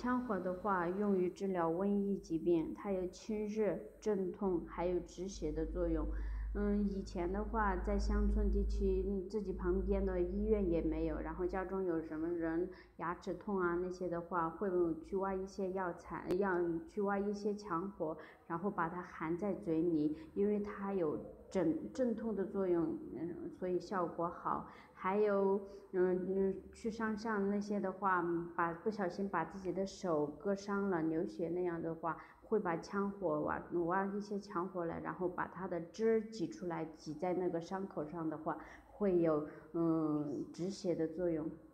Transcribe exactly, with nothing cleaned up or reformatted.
羌活的话，用于治疗瘟疫疾病，它有清热、镇痛，还有止血的作用。嗯，以前的话，在乡村地区，自己旁边的医院也没有，然后家中有什么人牙齿痛啊那些的话，会去挖一些药材，要去挖一些羌活，然后把它含在嘴里，因为它有镇镇痛的作用，嗯，所以效果好。还有，嗯嗯，去山上那些的话，把不小心把自己的手割伤了，流血那样的话，会把羌活挖挖一些羌活来，然后把它的汁儿挤出来，挤在那个伤口上的话，会有嗯止血的作用。